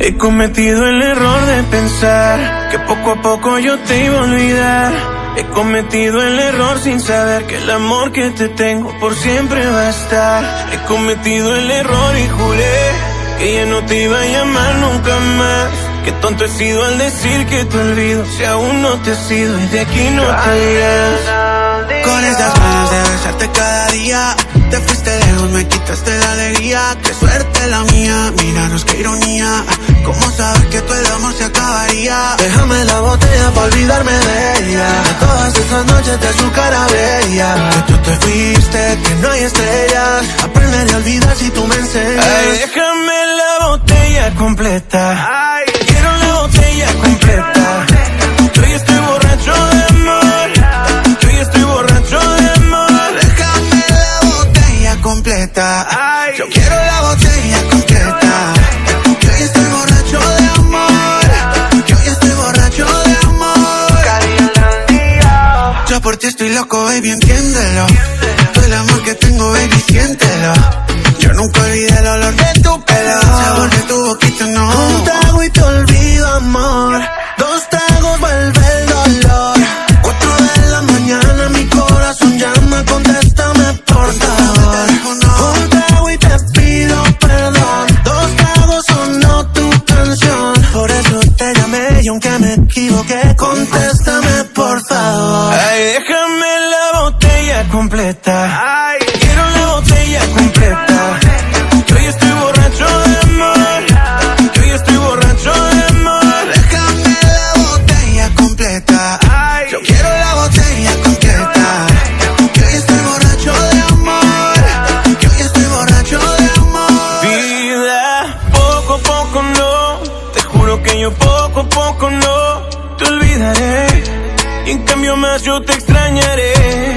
He cometido el error de pensar que poco a poco yo te iba a olvidar. He cometido el error sin saber que el amor que te tengo por siempre va a estar. He cometido el error y juré que ya no te iba a llamar nunca más. Qué tonto he sido al decir que te olvido, si aún no te has ido y de aquí no te irás. Con esas ganas de besarte cada día, te fuiste lejos, me quitaste la alegría. Qué suerte la mía, míranos qué ironía. ¿Cómo saber que todo el amor se acabaría? Déjame la botella para olvidarme de ella, de todas esas noches de su cara bella. Que tú te fuiste, que no hay estrellas. Aprenderé a olvidar si tú me enseñas. Ay, déjame la botella completa. Ay, quiero la botella completa. Yo ya estoy borracho de amor. Yo ya estoy borracho de amor. Déjame la botella completa. Ay, yo quiero la botella completa. Yo ya estoy borracho de amor. Yo ya estoy borracho de amor. Yo por ti estoy loco, baby, entiéndelo. Todo el amor que tengo, baby, siéntelo. Yo nunca olvidé el olor de tu pelo, el sabor de tu boquita, no. Un trago y te olvido, amor. 2 tragos vuelve el dolor. 4 de la mañana mi corazón llama, contéstame por favor. Un trago y te pido perdón. 2 tragos sonó tu canción, por eso te llamé y aunque me equivoqué, contéstame por favor. ay, déjame la botella completa. Ay, quiero la botella completa. Yo ya estoy borracho de amor. Yo ya estoy borracho de amor. Déjame la botella completa. Ay, yo quiero la botella completa. Yo ya estoy borracho de amor. Yo ya estoy borracho de amor. vida, poco a poco no. Te juro que yo poco a poco no te olvidaré. Y en cambio más yo te extrañaré.